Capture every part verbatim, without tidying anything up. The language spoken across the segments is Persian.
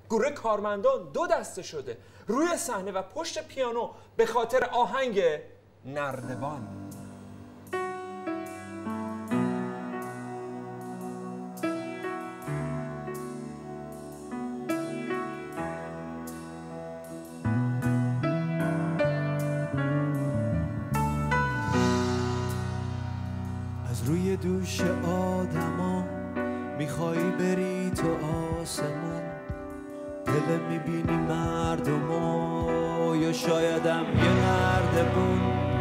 گروه کارمندان دو دسته شده روی صحنه و پشت پیانو به خاطر آهنگ نردبان. از روی دوش آدما میخوایی بری تو آسمون، دل میبینی مردمو یا شایدم یه نردبون.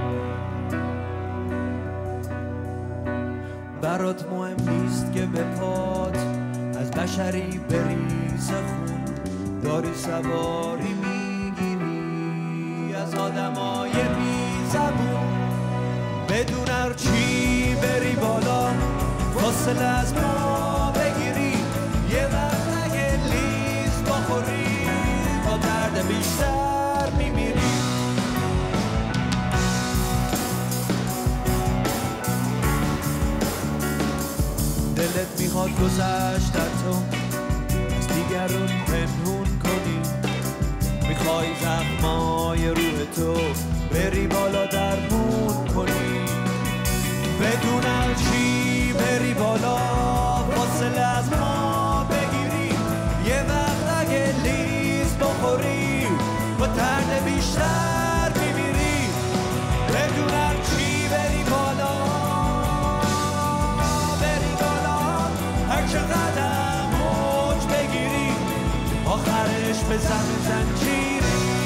برات مهم نیست که به پات از بشری بریزه خون، داری سواری میگیری از آدمای بی زبون. بدون هرچی بری بالا فاصله از ما بگیری، یه وقت اگه لیز بخوری با درد بیشتر میمیری. دلت میخواد گذشتتو از دیگرون پنهون کنی، میخوای زخمای روح تو بری بالا درمون کنی. بدون هرچی بری بالا فاصله از ما بگیری، یه وقت اگه لیز بخوری با درد بیشتر میمیری. بدون هرچی بری بالا بری بالا، هر چقدر موج بگیری آخرش به زمین زنجیری.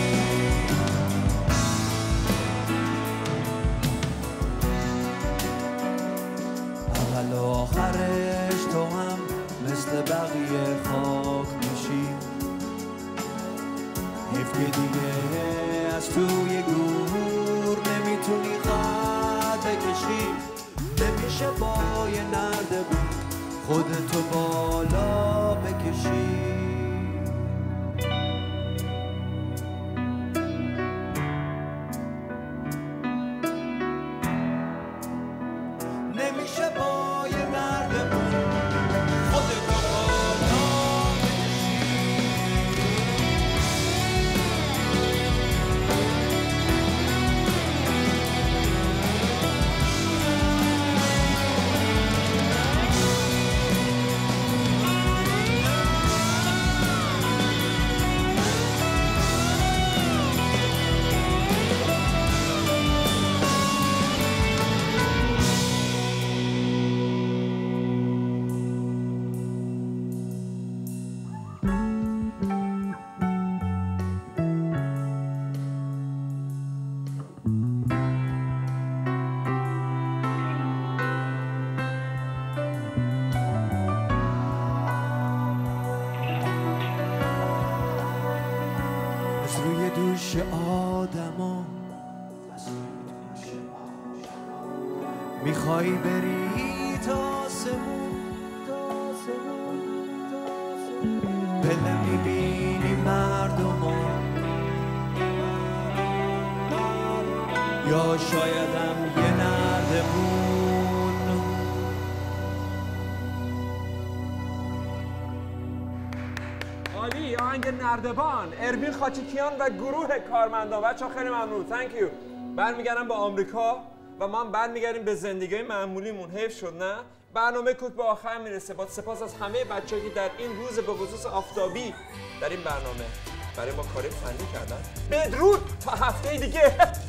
اول و آخرش تو هم مثل بقیه خاک میشی، حیف که دیگه از توی گور نمیتونی خط بکشی. نمیشه با یه نردبون خودتو بالا بکشی. نمیشه با یه نردبون خودتو بالا روی دوش آدما میخوایی بری تا آسمون، بله میبینی مردمو یا شایدم یه نردبون. عالی، آهنگ نردبان، اروین خاچیکیان و گروه کارمندان. بچه‌ها خیلی ممنون، تhank you. برمیگردم به آمریکا و ما برمیگردیم به زندگی معمولیمون. حیف شد نه؟ برنامه کوک به آخر میرسه. با سپاس از همه بچه‌ها که در این روز به خصوص آفتابی در این برنامه برای ما کار فنی کردن. بدرود تا هفته دیگه.